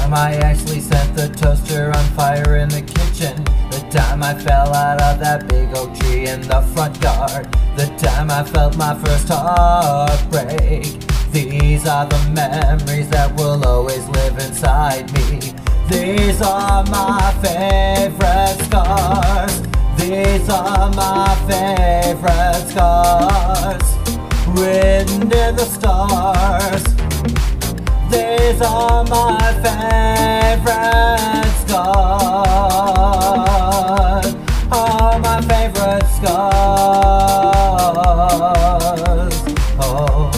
time I actually set the toaster on fire in the kitchen. The time I fell out of that big oak tree in the front yard. The time I felt my first heartbreak. These are the memories that will always live inside me. These are my favorite scars. These are my favorite scars, written in the stars. These are my favorite scars. All my favorite scars. Oh.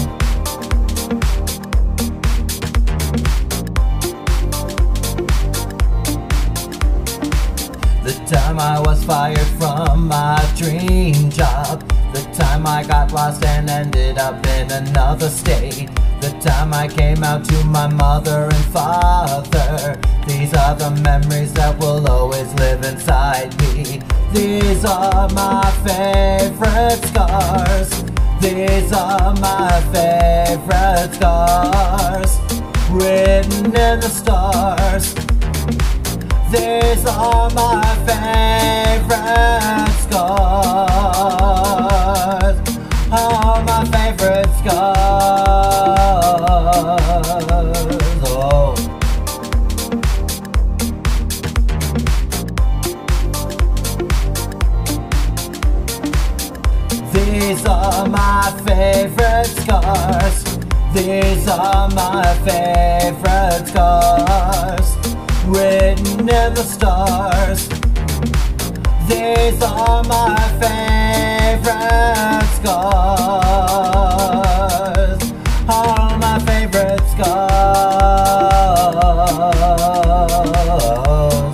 The time I was fired from my dream job. The time I got lost and ended up in another state. The time I came out to my mother and father. These are the memories that will always live inside me. These are my favorite scars. These are my favorite scars, written in the stars. These are my favorite scars. All my favorite scars. Oh. These are my favorite scars. These are my favorite scars, written in the stars. These are my favorite scars. All my favorite scars.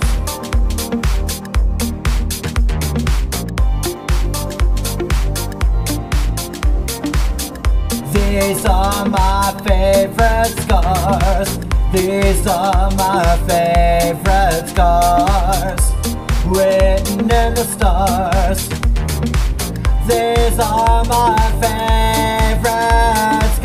These are my favorite scars. These are my favorite scars, written in the stars. These are my favorite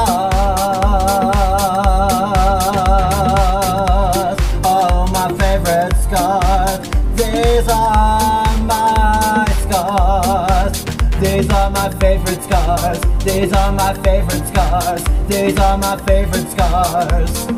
scars. All my favorite scars. These are my scars. These are my favorite scars. These are my favorite scars. These are my favorite scars.